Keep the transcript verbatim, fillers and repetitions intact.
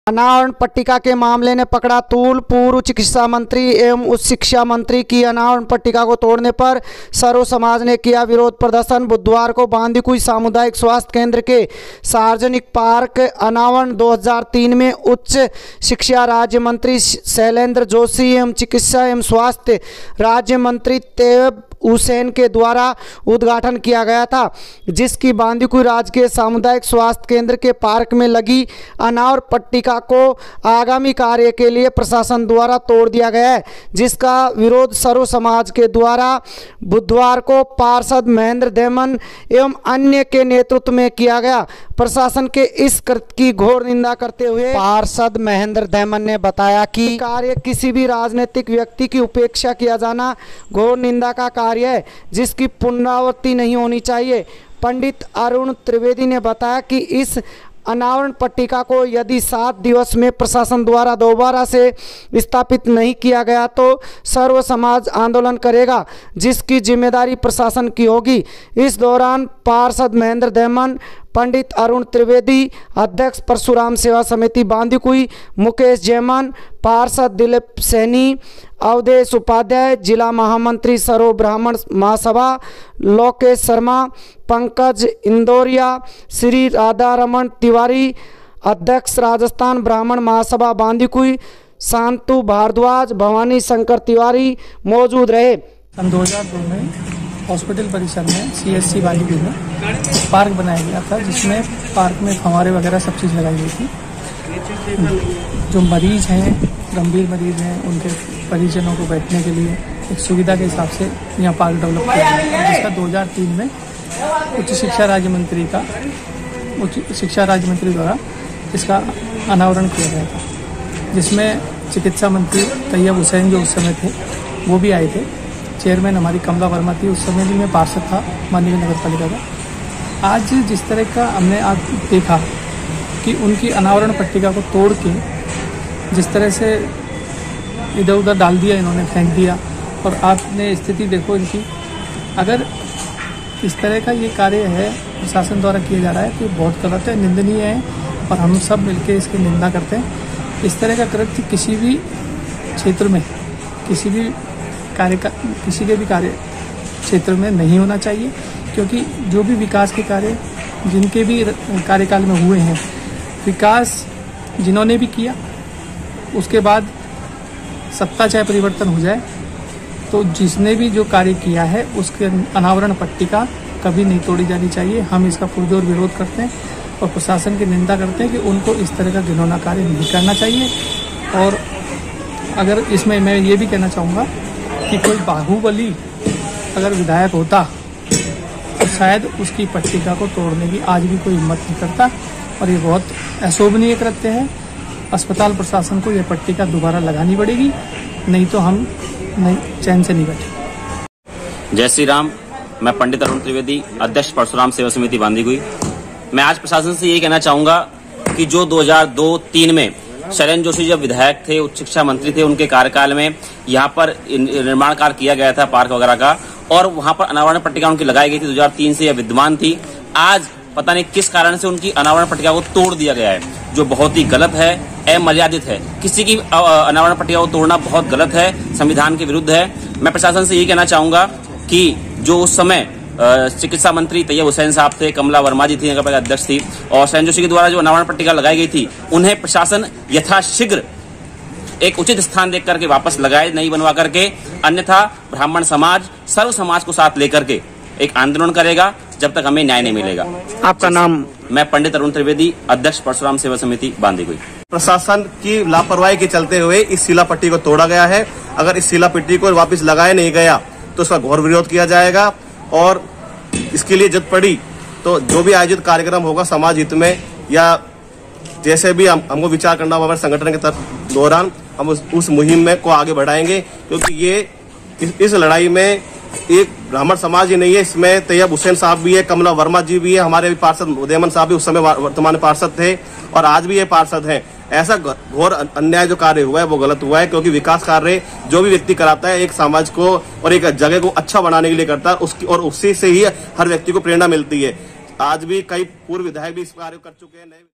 अनावरण पट्टिका के मामले ने पकड़ा तूल। पूर्व चिकित्सा मंत्री एवं उच्च शिक्षा मंत्री की अनावरण पट्टिका को तोड़ने पर सर्व समाज ने किया विरोध प्रदर्शन। बुधवार को बांदीकुई सामुदायिक स्वास्थ्य केंद्र के सार्वजनिक पार्क अनावरण दो हज़ार तीन में उच्च शिक्षा राज्य मंत्री शैलेंद्र जोशी एवं चिकित्सा एवं स्वास्थ्य राज्य मंत्री तैयब हुसैन के द्वारा उद्घाटन किया गया था, जिसकी बांदीकुई राजकीय सामुदायिक स्वास्थ्य केंद्र के पार्क में लगी अनावरण पट्टिका को आगामी कार्य के लिए प्रशासन द्वारा तोड़ दिया गया है, जिसका विरोध सर्व समाज के द्वारा बुधवार को पार्षद महेंद्र दैमन एवं अन्य के नेतृत्व में किया गया। प्रशासन के इस कृत्य की घोर निंदा करते हुए पार्षद महेंद्र दैमन ने बताया कि कार्य किसी भी राजनीतिक व्यक्ति की उपेक्षा किया जाना घोर निंदा का कार्य है, जिसकी पुनरावृत्ति नहीं होनी चाहिए। पंडित अरुण त्रिवेदी ने बताया कि इस अनावरण पट्टिका को यदि सात दिवस में प्रशासन द्वारा दोबारा से स्थापित नहीं किया गया तो सर्व समाज आंदोलन करेगा, जिसकी जिम्मेदारी प्रशासन की होगी। इस दौरान पार्षद महेंद्र दैमन, पंडित अरुण त्रिवेदी, अध्यक्ष परशुराम सेवा समिति बांदीकुई मुकेश जयमान, पार्षद दिलीप सैनी, अवधेश उपाध्याय, जिला महामंत्री सर्व ब्राह्मण महासभा लोकेश शर्मा, पंकज इंदौरिया, श्री राधा रमन तिवारी, अध्यक्ष राजस्थान ब्राह्मण महासभा बांदीकुई शांतु भारद्वाज, भवानी शंकर तिवारी मौजूद रहे। सन दो हज़ार दो में हॉस्पिटल परिसर में सीएससी बांदीकुई में एक पार्क बनाया गया था, जिसमें पार्क में फव्वारे वगैरह सब चीज़ लगाई गई थी। जो मरीज हैं, गंभीर मरीज हैं, उनके परिजनों को बैठने के लिए एक सुविधा के हिसाब से यहाँ पार्क डेवलप किया गया था, जिसका दो हज़ार तीन में उच्च शिक्षा राज्य मंत्री का उच्च शिक्षा राज्य मंत्री द्वारा इसका अनावरण किया गया था, जिसमें चिकित्सा मंत्री तैयब हुसैन जो उस समय थे वो भी आए थे। चेयरमैन हमारी कमला वर्मा थी, उस समय भी मैं पार्षद था माननीय नगर पालिका का। आज जिस तरह का हमने आज देखा कि उनकी अनावरण पट्टिका को तोड़ के जिस तरह से इधर उधर डाल दिया, इन्होंने फेंक दिया, और आपने स्थिति देखो इनकी। अगर इस तरह का ये कार्य है प्रशासन द्वारा किया जा रहा है तो बहुत गलत है, निंदनीय है, और हम सब मिलकर इसकी निंदा करते हैं। इस तरह का कृत्य किसी भी क्षेत्र में, किसी भी कार्य का किसी के भी कार्य क्षेत्र में नहीं होना चाहिए, क्योंकि जो भी विकास के कार्य जिनके भी कार्यकाल में हुए हैं, विकास जिन्होंने भी किया, उसके बाद सत्ता चाहे परिवर्तन हो जाए तो जिसने भी जो कार्य किया है उसके अनावरण पट्टिका कभी नहीं तोड़ी जानी चाहिए। हम इसका पुरजोर विरोध करते हैं और प्रशासन की निंदा करते हैं कि उनको इस तरह का घिनौना कार्य नहीं करना चाहिए। और अगर इसमें मैं ये भी कहना चाहूँगा कि कोई बाहुबली अगर विधायक होता तो शायद उसकी पट्टिका को तोड़ने की आज भी कोई हिम्मत नहीं करता, और ये बहुत अशोभनीय कृत्य है। अस्पताल प्रशासन को यह पट्टिका दोबारा लगानी पड़ेगी, नहीं तो हम नहीं चैन से नहीं बैठे। जय श्री राम। मैं पंडित अरुण त्रिवेदी, अध्यक्ष परशुराम सेवा समिति बांदीकुई। मैं आज प्रशासन से यही कहना चाहूंगा कि जो दो हज़ार दो तीन में शैलेंद्र जोशी जब विधायक थे, उच्च शिक्षा मंत्री थे, उनके कार्यकाल में यहाँ पर निर्माण कार्य किया गया था पार्क वगैरह का, और वहां पर अनावरण पट्टिका उनकी लगाई गई थी। दो हज़ार तीन से यह विद्यमान थी। आज पता नहीं किस कारण से उनकी अनावरण पट्टिका को तोड़ दिया गया है, जो बहुत ही गलत है, अमर्यादित है। किसी की अनावरण पट्टिका को तोड़ना बहुत गलत है, संविधान के विरुद्ध है। मैं प्रशासन से यही कहना चाहूंगा कि जो उस समय चिकित्सा मंत्री तैयब हुसैन साहब थे, कमला वर्मा जी थी नगर पालिका अध्यक्ष थी, और शैलेंद्र जोशी के द्वारा जो अनावरण पट्टिका लगाई गई थी, उन्हें प्रशासन यथाशीघ्र एक उचित स्थान देख करके वापस लगाए, नहीं बनवा करके, अन्यथा ब्राह्मण समाज सर्व समाज को साथ लेकर के एक आंदोलन करेगा जब तक हमें न्याय नहीं मिलेगा। आपका नाम? मैं पंडित अरुण त्रिवेदी, अध्यक्ष परशुराम सेवा समिति बांदीकुई। प्रशासन की लापरवाही के चलते हुए इस शिला पट्टी को तोड़ा गया है। अगर इस शिला पट्टी को वापस लगाया नहीं गया तो उसका घोर विरोध किया जाएगा, और इसके लिए जब पड़ी तो जो भी आयोजित कार्यक्रम होगा समाज हित में या जैसे भी हम हमको विचार करना होगा संगठन के दौरान, हम उस, उस मुहिम में को आगे बढ़ाएंगे, क्योंकि ये इस, इस लड़ाई में एक ब्राह्मण समाज ही नहीं है, इसमें तैयब हुसैन साहब भी है, कमला वर्मा जी भी है, हमारे भी पार्षद उदयमन साहब भी उस समय वर्तमान पार्षद थे और आज भी ये पार्षद हैं। ऐसा घोर अन्याय जो कार्य हुआ है वो गलत हुआ है, क्योंकि विकास कार्य जो भी व्यक्ति कराता है एक समाज को और एक जगह को अच्छा बनाने के लिए करता है, उसकी और उसी से ही हर व्यक्ति को प्रेरणा मिलती है। आज भी कई पूर्व विधायक भी इस कार्य कर चुके हैं।